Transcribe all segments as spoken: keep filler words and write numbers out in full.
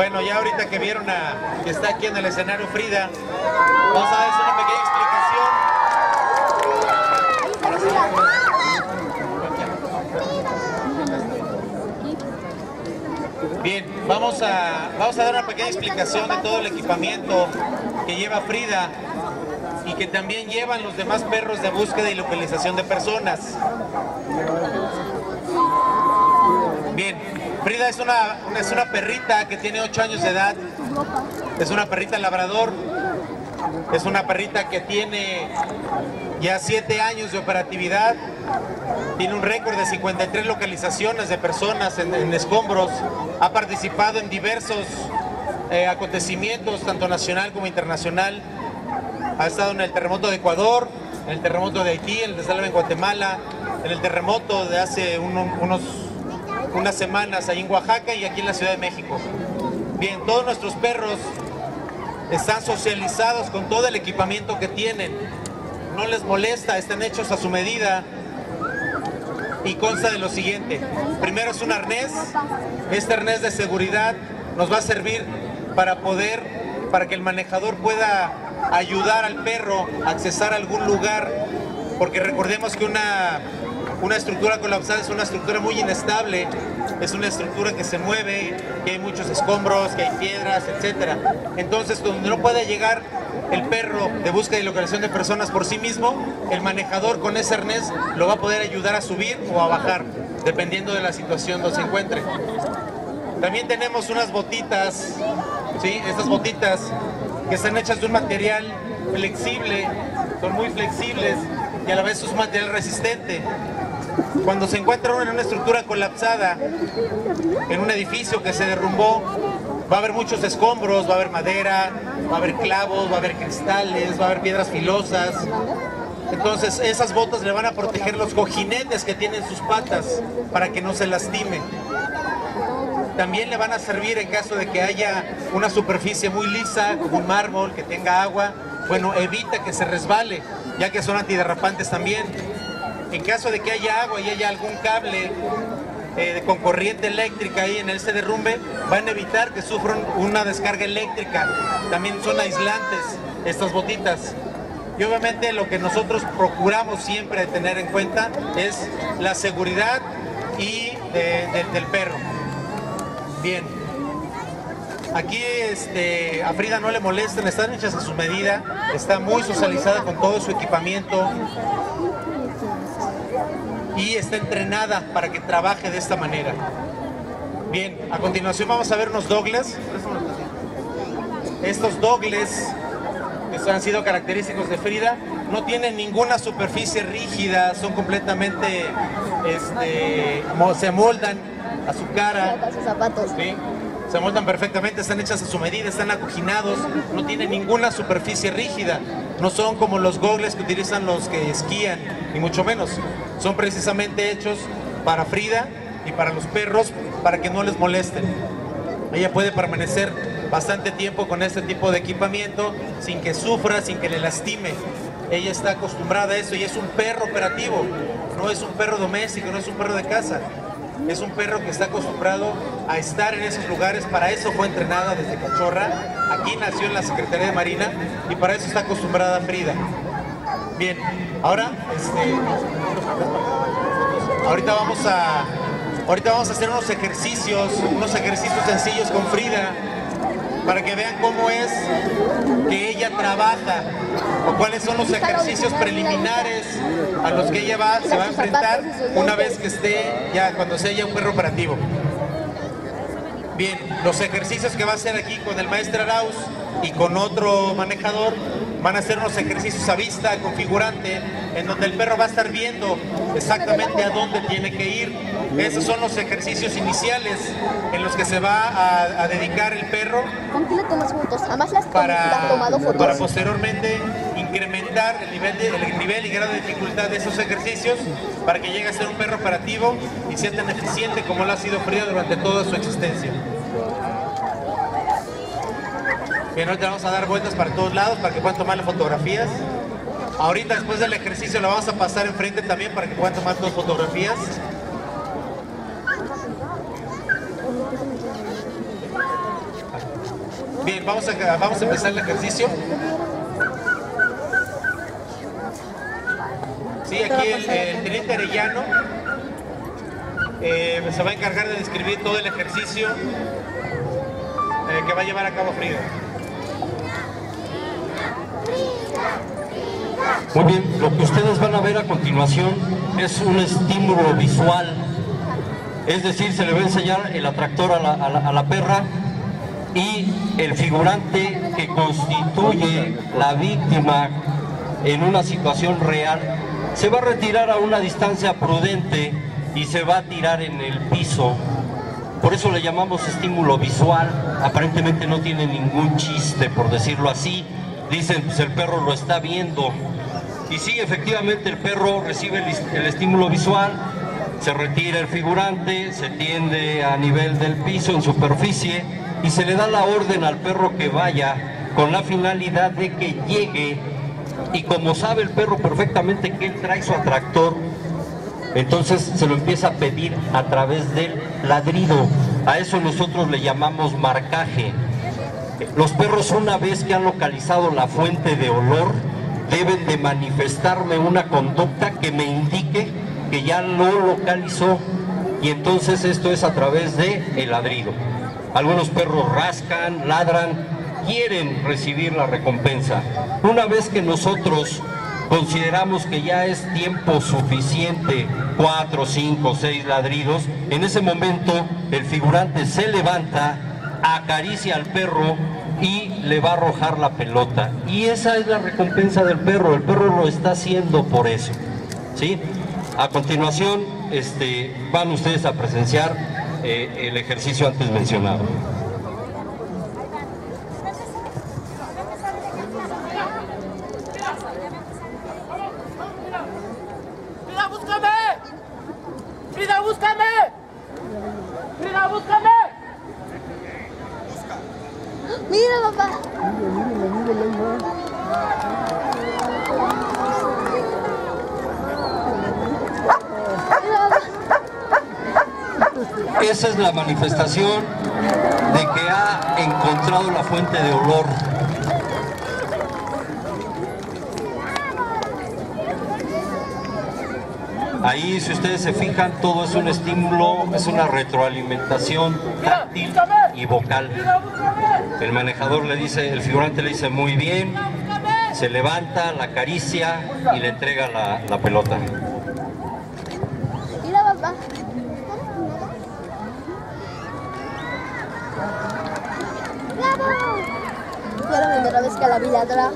Bueno, ya ahorita que vieron a, que está aquí en el escenario Frida, vamos a darles una pequeña explicación. Bien, vamos a, vamos a dar una pequeña explicación de todo el equipamiento que lleva Frida y que también llevan los demás perros de búsqueda y localización de personas. Bien, Frida es una, es una perrita que tiene ocho años de edad, es una perrita labrador, es una perrita que tiene ya siete años de operatividad, tiene un récord de cincuenta y tres localizaciones de personas en, en escombros, ha participado en diversos eh, acontecimientos, tanto nacional como internacional, ha estado en el terremoto de Ecuador, en el terremoto de Haití, en el de Salva en Guatemala, en el terremoto de hace uno, unos, unas semanas ahí en Oaxaca y aquí en la Ciudad de México. Bien, todos nuestros perros están socializados con todo el equipamiento que tienen, no les molesta, están hechos a su medida y consta de lo siguiente. Primero es un arnés, este arnés de seguridad nos va a servir para poder, para que el manejador pueda ayudar al perro a accesar a algún lugar, porque recordemos que una, una estructura colapsada es una estructura muy inestable, es una estructura que se mueve, que hay muchos escombros, que hay piedras, etcétera. Entonces, donde no puede llegar el perro de búsqueda y localización de personas por sí mismo, el manejador con ese arnés lo va a poder ayudar a subir o a bajar, dependiendo de la situación donde se encuentre. También tenemos unas botitas, ¿sí? Estas botitas que están hechas de un material flexible, son muy flexibles y a la vez es un material resistente. Cuando se encuentra uno en una estructura colapsada, en un edificio que se derrumbó, va a haber muchos escombros, va a haber madera, va a haber clavos, va a haber cristales, va a haber piedras filosas. Entonces esas botas le van a proteger los cojinetes que tienen sus patas para que no se lastime. También le van a servir en caso de que haya una superficie muy lisa, como un mármol, que tenga agua. Bueno, evita que se resbale, ya que son antiderrapantes también. En caso de que haya agua y haya algún cable eh, con corriente eléctrica ahí en ese derrumbe, van a evitar que sufran una descarga eléctrica. También son aislantes estas botitas. Y obviamente lo que nosotros procuramos siempre tener en cuenta es la seguridad y de, de, del perro. Bien, aquí este, a Frida no le molestan, están hechas a su medida, está muy socializada con todo su equipamiento y está entrenada para que trabaje de esta manera. Bien, a continuación vamos a ver unos dogles. Estos dogles, que han sido característicos de Frida, no tienen ninguna superficie rígida, son completamente, este, se amoldan a su cara, a sus zapatos. ¿sí? Se amoldan perfectamente, están hechas a su medida, están acoginados, no tienen ninguna superficie rígida, no son como los gogles que utilizan los que esquían, ni mucho menos. Son precisamente hechos para Frida y para los perros, para que no les molesten. Ella puede permanecer bastante tiempo con este tipo de equipamiento sin que sufra, sin que le lastime. Ella está acostumbrada a eso y es un perro operativo, no es un perro doméstico, no es un perro de casa. Es un perro que está acostumbrado a estar en esos lugares, para eso fue entrenada desde cachorra, aquí nació en la Secretaría de Marina y para eso está acostumbrada Frida. Bien, ahora, este, ahorita vamos a, ahorita vamos a hacer unos ejercicios, unos ejercicios sencillos con Frida, para que vean cómo es que ella trabaja o cuáles son los ejercicios preliminares a los que ella va, se va a enfrentar una vez que esté ya, cuando sea ya un perro operativo. Bien, los ejercicios que va a hacer aquí con el maestro Arauz y con otro manejador van a ser unos ejercicios a vista configurante, en donde el perro va a estar viendo exactamente a dónde tiene que ir. Esos son los ejercicios iniciales en los que se va a, a dedicar el perro. ¿Con quién le tomas fotos? Jamás las para, has tomado fotos. Para posteriormente incrementar el nivel, de, el nivel y grado de dificultad de esos ejercicios para que llegue a ser un perro operativo y sea tan eficiente como lo ha sido Frida durante toda su existencia. Bien, ahorita vamos a dar vueltas para todos lados para que puedan tomarle fotografías. Ahorita después del ejercicio la vamos a pasar enfrente también para que puedan tomar dos fotografías. Bien, vamos a, vamos a empezar el ejercicio. Sí, aquí el, el teniente Arellano eh, se va a encargar de describir todo el ejercicio eh, que va a llevar a cabo Frida. Muy bien, lo que ustedes van a ver a continuación es un estímulo visual, es decir, se le va a enseñar el atractor a la, a la, a la perra y el figurante que constituye la víctima en una situación real se va a retirar a una distancia prudente y se va a tirar en el piso. Por eso le llamamos estímulo visual. Aparentemente no tiene ningún chiste, por decirlo así. Dicen, pues el perro lo está viendo. Y sí, efectivamente el perro recibe el, el estímulo visual, se retira el figurante, se tiende a nivel del piso, en superficie, y se le da la orden al perro que vaya con la finalidad de que llegue. Y como sabe el perro perfectamente que él trae su atractor, entonces se lo empieza a pedir a través del ladrido. A eso nosotros le llamamos marcaje. Los perros, una vez que han localizado la fuente de olor, deben de manifestarme una conducta que me indique que ya lo localizó, y entonces esto es a través de el ladrido. Algunos perros rascan, ladran, quieren recibir la recompensa. Una vez que nosotros consideramos que ya es tiempo suficiente, cuatro, cinco, seis ladridos, en ese momento el figurante se levanta, acaricia al perro y le va a arrojar la pelota. Y esa es la recompensa del perro, el perro lo está haciendo por eso, ¿sí? A continuación este, van ustedes a presenciar eh, el ejercicio antes mencionado. ¡Frida, búscame! ¡Frida, búscame! ¡Frida, búscame! Mira, papá. Esa es la manifestación de que ha encontrado la fuente de olor. Ahí, si ustedes se fijan, todo es un estímulo, es una retroalimentación táctil y vocal. El manejador le dice, el figurante le dice muy bien, se levanta, la acaricia y le entrega la, la pelota. Mira, papá. ¡Bravo! Y ahora vendrá la vez que la vida atrás.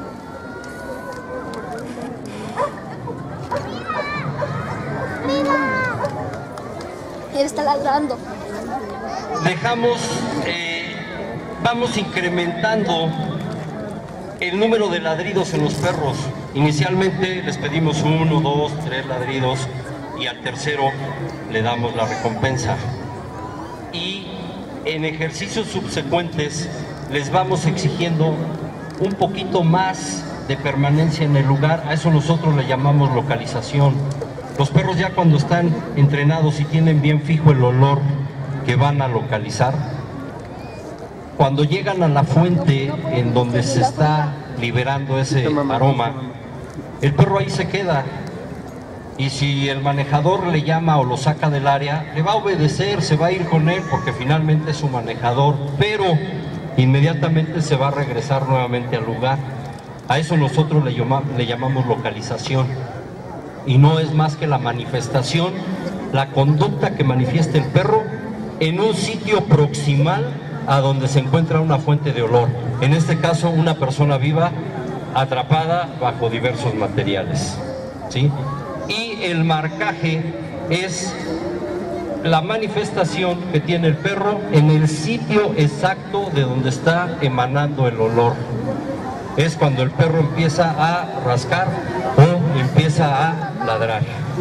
Él está ladrando. Dejamos, eh, vamos incrementando el número de ladridos en los perros. Inicialmente les pedimos uno, dos, tres ladridos y al tercero le damos la recompensa. Y en ejercicios subsecuentes les vamos exigiendo un poquito más de permanencia en el lugar. A eso nosotros le llamamos localización. Los perros, ya cuando están entrenados y tienen bien fijo el olor que van a localizar, cuando llegan a la fuente en donde se está liberando ese aroma, el perro ahí se queda. Y si el manejador le llama o lo saca del área, le va a obedecer, se va a ir con él porque finalmente es su manejador, pero inmediatamente se va a regresar nuevamente al lugar. A eso nosotros le, llama, le llamamos localización. Y no es más que la manifestación, la conducta que manifiesta el perro en un sitio proximal a donde se encuentra una fuente de olor. En este caso, una persona viva atrapada bajo diversos materiales, ¿sí? Y el marcaje es la manifestación que tiene el perro en el sitio exacto de donde está emanando el olor. Es cuando el perro empieza a rascar o empieza a ladrar.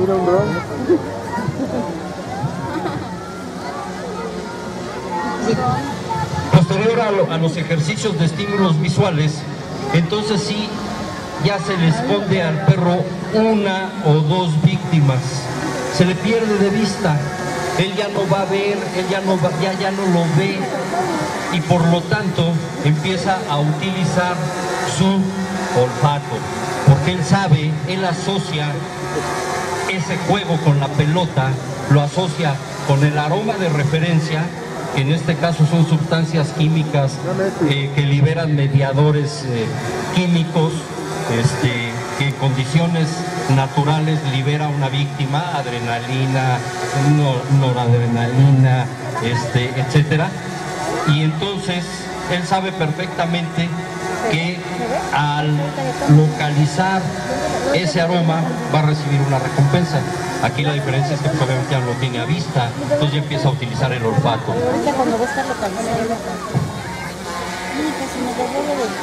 Posterior a, lo, a los ejercicios de estímulos visuales, entonces sí, ya se le esconde al perro una o dos víctimas. Se le pierde de vista él ya no va a ver, él ya no, va, ya, ya no lo ve, y por lo tanto empieza a utilizar su olfato, porque él sabe, él asocia ese juego con la pelota, lo asocia con el aroma de referencia, que en este caso son sustancias químicas eh, que liberan mediadores eh, químicos, este, que en condiciones naturales libera una víctima, adrenalina, no, noradrenalina, este, etcétera. Y entonces él sabe perfectamente que al localizar ese aroma va a recibir una recompensa. Aquí la diferencia es que obviamente ya no lo tiene a vista, entonces ya empieza a utilizar el olfato. Ahorita cuando va a estar localizado. Sí, casi me devuelve del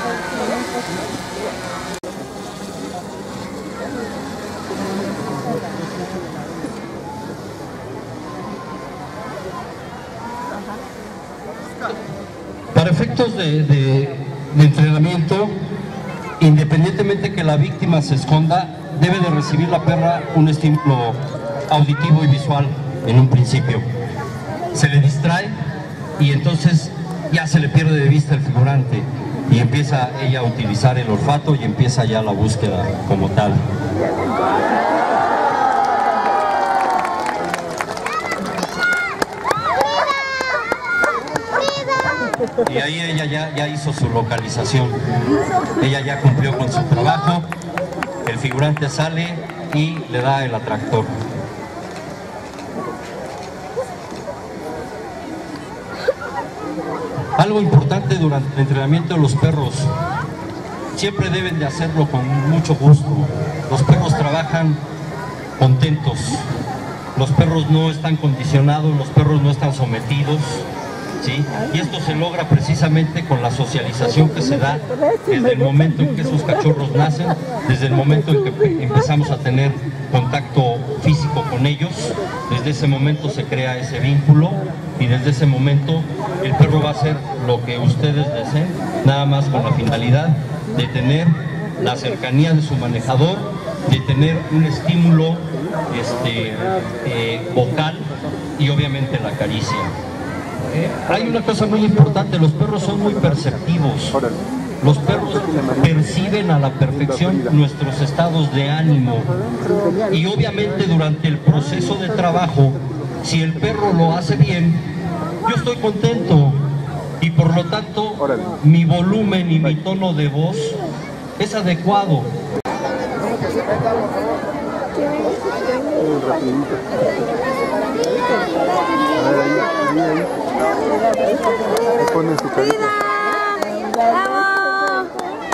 Para efectos de, de, de entrenamiento, independientemente que la víctima se esconda, debe de recibir la perra un estímulo auditivo y visual en un principio. Se le distrae y entonces ya se le pierde de vista el figurante y empieza ella a utilizar el olfato y empieza ya la búsqueda como tal. Y ahí ella ya, ya hizo su localización, ella ya cumplió con su trabajo, el figurante sale y le da el atractor. Algo importante durante el entrenamiento de los perros, siempre deben de hacerlo con mucho gusto. Los perros trabajan contentos, los perros no están condicionados, los perros no están sometidos. ¿Sí? Y esto se logra precisamente con la socialización que se da desde el momento en que esos cachorros nacen, desde el momento en que empezamos a tener contacto físico con ellos, desde ese momento se crea ese vínculo y desde ese momento el perro va a hacer lo que ustedes deseen, nada más con la finalidad de tener la cercanía de su manejador, de tener un estímulo este, eh, vocal y obviamente la caricia. Eh, hay una cosa muy importante, los perros son muy perceptivos, los perros perciben a la perfección nuestros estados de ánimo y obviamente durante el proceso de trabajo, si el perro lo hace bien, yo estoy contento y por lo tanto mi volumen y mi tono de voz es adecuado. Ponen su carita. ¡Vamos!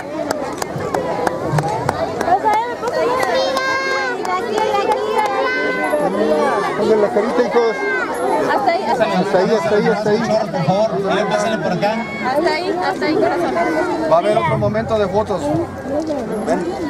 Pongan la carita, hijos. Hasta ahí, hasta ahí. Hasta ahí, hasta ahí, hasta ahí. Por favor, ya pásenle por acá. Hasta ahí, hasta ahí, corazón. Va a haber otro momento de fotos. Ven.